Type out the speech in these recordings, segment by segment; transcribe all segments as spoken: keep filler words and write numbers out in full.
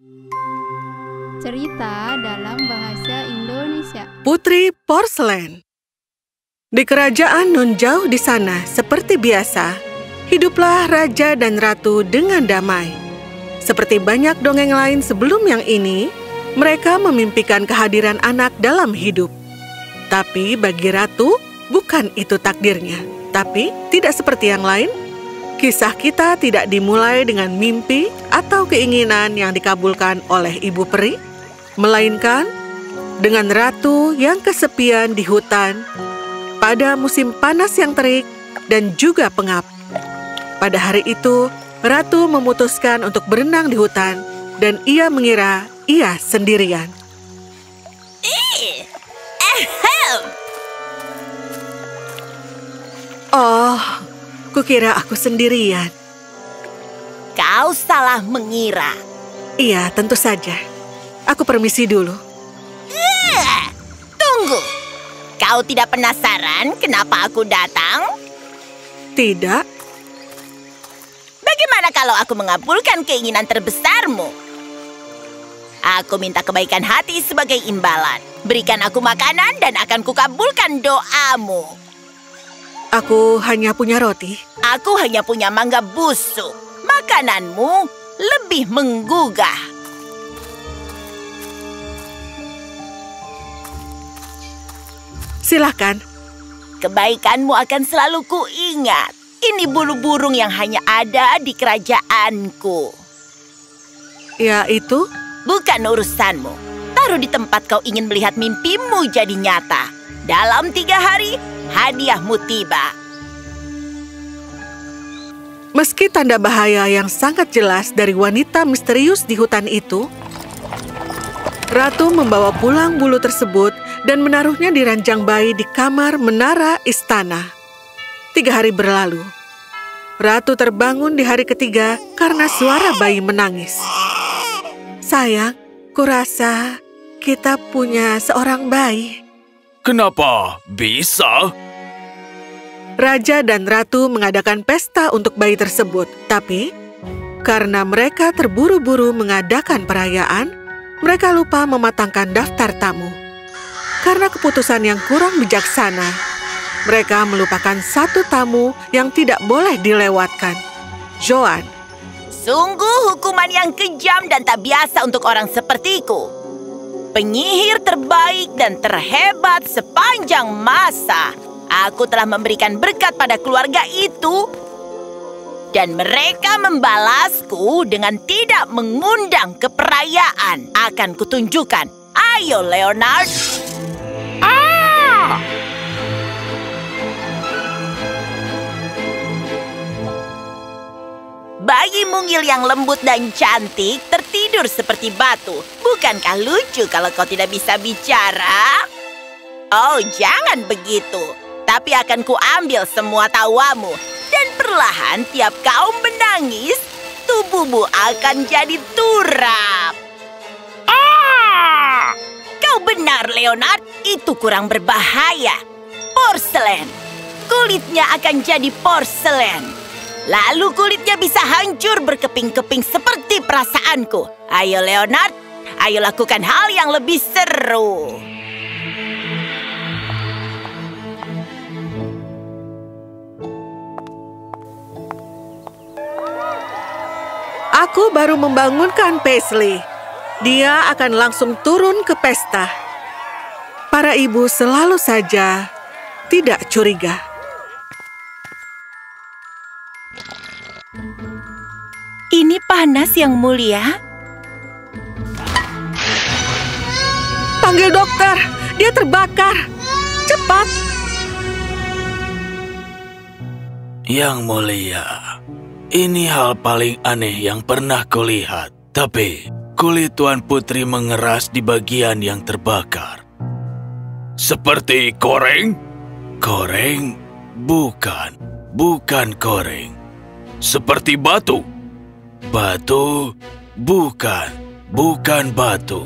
Cerita dalam bahasa Indonesia. Putri Porselen. Di kerajaan non jauh di sana, seperti biasa, hiduplah raja dan ratu dengan damai. Seperti banyak dongeng lain sebelum yang ini, mereka memimpikan kehadiran anak dalam hidup. Tapi bagi ratu, bukan itu takdirnya. Tapi tidak seperti yang lain, kisah kita tidak dimulai dengan mimpi atau keinginan yang dikabulkan oleh ibu peri, melainkan dengan ratu yang kesepian di hutan pada musim panas yang terik dan juga pengap. Pada hari itu, ratu memutuskan untuk berenang di hutan dan ia mengira ia sendirian. Oh, kukira aku sendirian. Kau salah mengira. Iya, tentu saja. Aku permisi dulu. Uh, tunggu. Kau tidak penasaran kenapa aku datang? Tidak. Bagaimana kalau aku mengabulkan keinginan terbesarmu? Aku minta kebaikan hati sebagai imbalan. Berikan aku makanan dan akan kukabulkan doamu. Aku hanya punya roti. Aku hanya punya mangga busuk. Makananmu lebih menggugah. Silakan. Kebaikanmu akan selalu kuingat. Ini bulu burung yang hanya ada di kerajaanku. Ya, itu? Bukan urusanmu. Taruh di tempat kau ingin melihat mimpimu jadi nyata. Dalam tiga hari, hadiahmu tiba. Meski tanda bahaya yang sangat jelas dari wanita misterius di hutan itu, ratu membawa pulang bulu tersebut dan menaruhnya di ranjang bayi di kamar menara istana. Tiga hari berlalu. Ratu terbangun di hari ketiga karena suara bayi menangis. Sayang, kurasa kita punya seorang bayi. Kenapa bisa? Raja dan ratu mengadakan pesta untuk bayi tersebut, tapi karena mereka terburu-buru mengadakan perayaan, mereka lupa mematangkan daftar tamu. Karena keputusan yang kurang bijaksana, mereka melupakan satu tamu yang tidak boleh dilewatkan, Joan. Sungguh hukuman yang kejam dan tak biasa untuk orang sepertiku. Penyihir terbaik dan terhebat sepanjang masa. Aku telah memberikan berkat pada keluarga itu, dan mereka membalasku dengan tidak mengundang ke perayaan. Akan kutunjukkan. Ayo, Leonard. Ah! Bayi mungil yang lembut dan cantik tertidur seperti batu. Bukankah lucu kalau kau tidak bisa bicara? Oh, jangan begitu. Tapi akan kuambil semua tawamu. Dan perlahan tiap kau menangis, tubuhmu akan jadi turap. Ah! Kau benar, Leonard. Itu kurang berbahaya. Porselen. Kulitnya akan jadi porselen. Lalu kulitnya bisa hancur berkeping-keping seperti perasaanku. Ayo, Leonard. Ayo lakukan hal yang lebih seru. Aku baru membangunkan Paisley. Dia akan langsung turun ke pesta. Para ibu selalu saja tidak curiga. Ini panas, Yang Mulia. Panggil dokter, dia terbakar. Cepat. Yang Mulia, ini hal paling aneh yang pernah kulihat. Tapi kulit Tuan Putri mengeras di bagian yang terbakar. Seperti koreng? Koreng? Bukan, bukan koreng. Seperti batu? Batu? Bukan, bukan batu.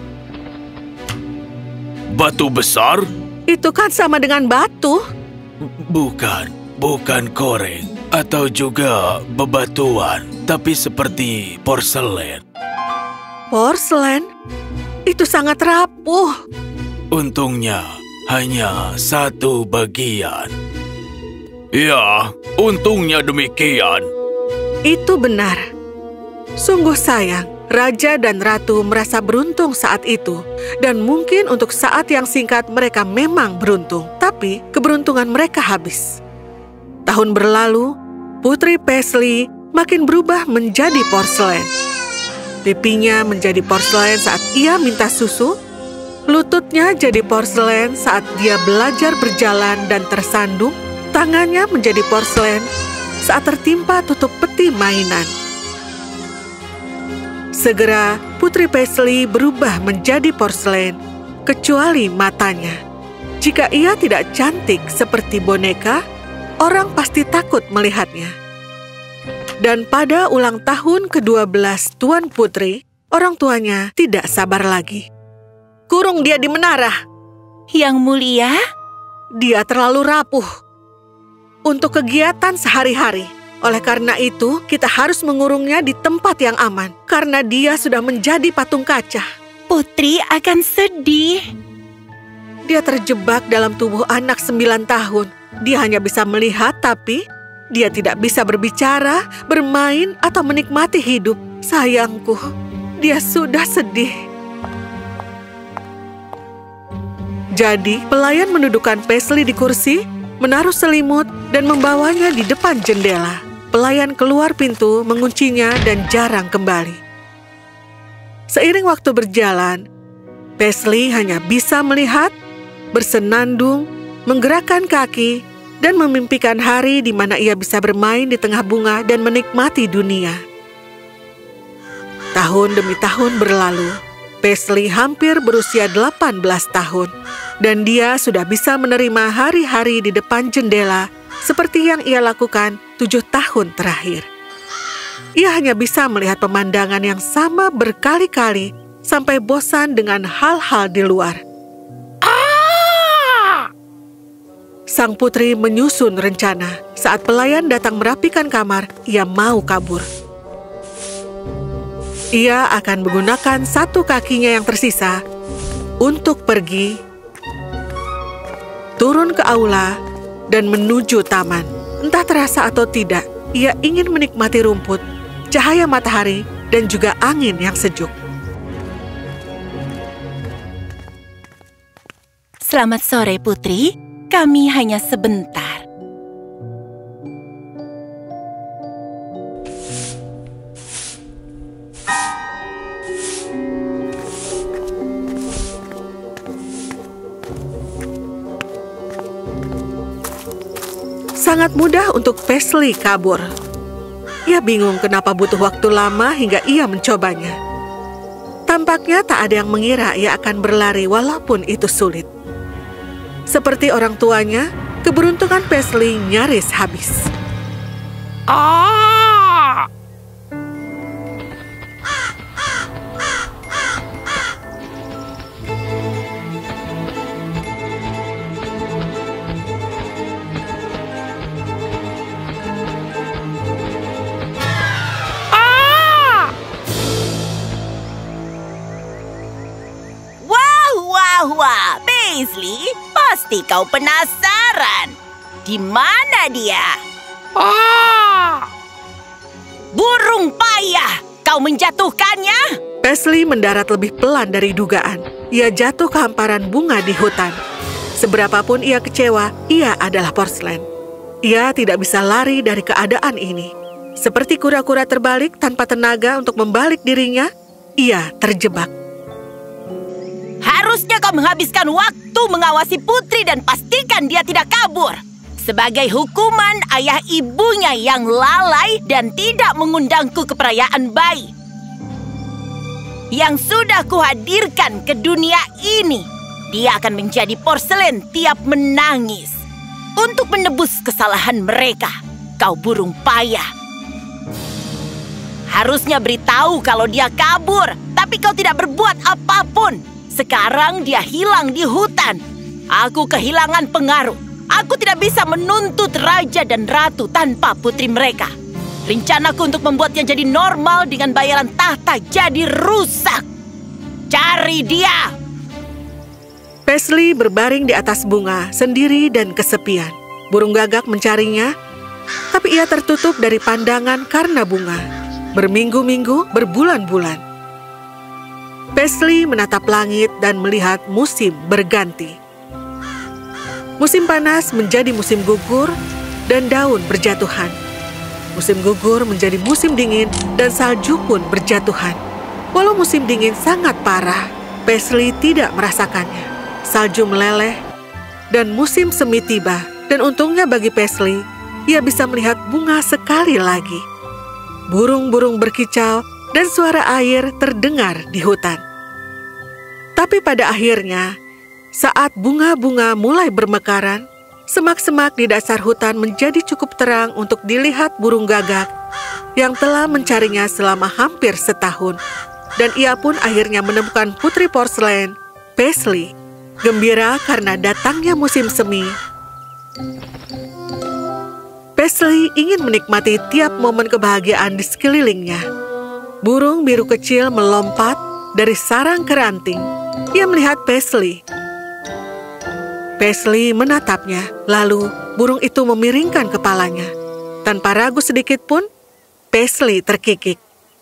Batu besar? Itu kan sama dengan batu. Bukan, bukan koreng. Atau juga bebatuan, tapi seperti porselen. Porselen? Itu sangat rapuh. Untungnya hanya satu bagian. Ya, untungnya demikian. Itu benar. Sungguh sayang, Raja dan Ratu merasa beruntung saat itu. Dan mungkin untuk saat yang singkat mereka memang beruntung. Tapi keberuntungan mereka habis. Tahun berlalu, Putri Paisley makin berubah menjadi porselen. Pipinya menjadi porselen saat ia minta susu. Lututnya jadi porselen saat dia belajar berjalan dan tersandung. Tangannya menjadi porselen saat tertimpa tutup peti mainan. Segera Putri Paisley berubah menjadi porselen, kecuali matanya. Jika ia tidak cantik seperti boneka, orang pasti takut melihatnya. Dan pada ulang tahun kedua belas Tuan Putri, orang tuanya tidak sabar lagi. Kurung dia di menara. Yang mulia, Dia terlalu rapuh untuk kegiatan sehari-hari. Oleh karena itu, kita harus mengurungnya di tempat yang aman, karena dia sudah menjadi patung kaca. Putri akan sedih. Dia terjebak dalam tubuh anak sembilan tahun. Dia hanya bisa melihat, tapi dia tidak bisa berbicara, bermain, atau menikmati hidup. Sayangku, dia sudah sedih. Jadi, pelayan mendudukkan Paisley di kursi, menaruh selimut, dan membawanya di depan jendela. Pelayan keluar pintu, menguncinya, dan jarang kembali. Seiring waktu berjalan, Paisley hanya bisa melihat, bersenandung, menggerakkan kaki, dan memimpikan hari di mana ia bisa bermain di tengah bunga dan menikmati dunia. Tahun demi tahun berlalu, Paisley hampir berusia delapan belas tahun, dan dia sudah bisa menerima hari-hari di depan jendela seperti yang ia lakukan tujuh tahun terakhir. Ia hanya bisa melihat pemandangan yang sama berkali-kali sampai bosan dengan hal-hal di luar. Sang putri menyusun rencana. Saat pelayan datang merapikan kamar, ia mau kabur. Ia akan menggunakan satu kakinya yang tersisa untuk pergi, turun ke aula, dan menuju taman. Entah terasa atau tidak, ia ingin menikmati rumput, cahaya matahari, dan juga angin yang sejuk. Selamat sore, Putri. Kami hanya sebentar. Sangat mudah untuk Paisley kabur. Ia bingung kenapa butuh waktu lama hingga ia mencobanya. Tampaknya tak ada yang mengira ia akan berlari walaupun itu sulit. Seperti orang tuanya, keberuntungan Paisley nyaris habis. Ah! Ah! Wah, wah, wah, Paisley. Pasti kau penasaran. Di mana dia? Ah! Burung payah, kau menjatuhkannya? Paisley mendarat lebih pelan dari dugaan. Ia jatuh ke hamparan bunga di hutan. Seberapapun ia kecewa, ia adalah porselen. Ia tidak bisa lari dari keadaan ini. Seperti kura-kura terbalik tanpa tenaga untuk membalik dirinya, ia terjebak. Harusnya kau menghabiskan waktu mengawasi putri dan pastikan dia tidak kabur. Sebagai hukuman ayah ibunya yang lalai dan tidak mengundangku ke perayaan bayi. Yang sudah kuhadirkan ke dunia ini, dia akan menjadi porselen tiap menangis. Untuk menebus kesalahan mereka, kau burung payah. Harusnya beritahu kalau dia kabur, tapi kau tidak berbuat apapun. Sekarang dia hilang di hutan. Aku kehilangan pengaruh. Aku tidak bisa menuntut raja dan ratu tanpa putri mereka. Rencanaku untuk membuatnya jadi normal dengan bayaran tahta jadi rusak. Cari dia! Paisley berbaring di atas bunga, sendiri dan kesepian. Burung gagak mencarinya, tapi ia tertutup dari pandangan karena bunga. Berminggu-minggu, berbulan-bulan. Paisley menatap langit dan melihat musim berganti. Musim panas menjadi musim gugur dan daun berjatuhan. Musim gugur menjadi musim dingin dan salju pun berjatuhan. Walau musim dingin sangat parah, Paisley tidak merasakannya. Salju meleleh dan musim semi tiba, dan untungnya bagi Paisley, ia bisa melihat bunga sekali lagi. Burung-burung berkicau dan suara air terdengar di hutan. Tapi pada akhirnya, saat bunga-bunga mulai bermekaran, semak-semak di dasar hutan menjadi cukup terang untuk dilihat burung gagak yang telah mencarinya selama hampir setahun. Dan ia pun akhirnya menemukan putri porselen, Paisley. Gembira karena datangnya musim semi, Paisley ingin menikmati tiap momen kebahagiaan di sekelilingnya. Burung biru kecil melompat dari sarang ke ranting. Ia melihat Paisley. Paisley menatapnya, lalu burung itu memiringkan kepalanya. Tanpa ragu sedikit pun, Paisley terkikik.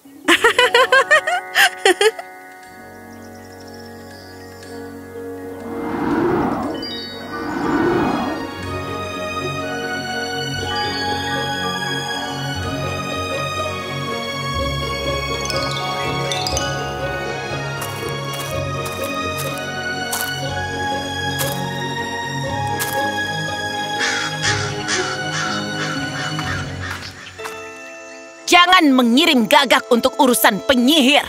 Jangan mengirim gagak untuk urusan penyihir.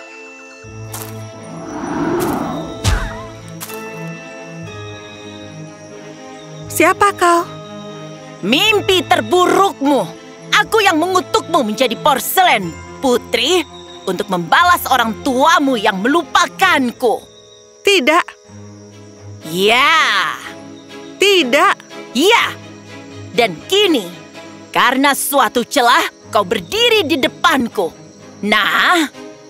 Siapa kau? Mimpi terburukmu. Aku yang mengutukmu menjadi porselen, putri, untuk membalas orang tuamu yang melupakanku. Tidak. Ya. Tidak. Ya. Dan kini, karena suatu celah, kau berdiri di depanku. Nah,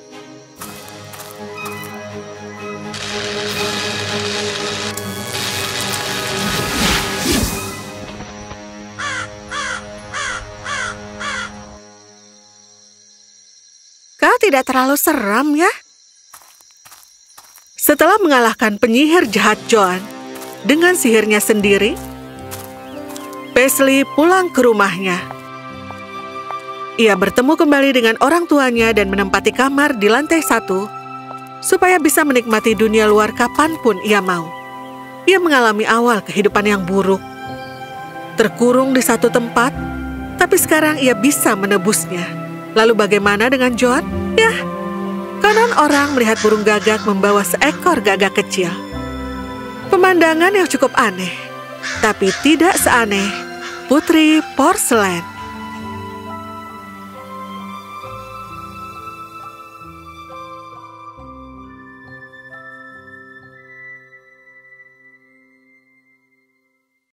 kau tidak terlalu seram ya? Setelah mengalahkan penyihir jahat Joan dengan sihirnya sendiri, Paisley pulang ke rumahnya. Ia bertemu kembali dengan orang tuanya dan menempati kamar di lantai satu supaya bisa menikmati dunia luar kapanpun ia mau. Ia mengalami awal kehidupan yang buruk, terkurung di satu tempat, tapi sekarang ia bisa menebusnya. Lalu bagaimana dengan Joan? Ya, konon orang melihat burung gagak membawa seekor gagak kecil. Pemandangan yang cukup aneh, tapi tidak seaneh putri porselen.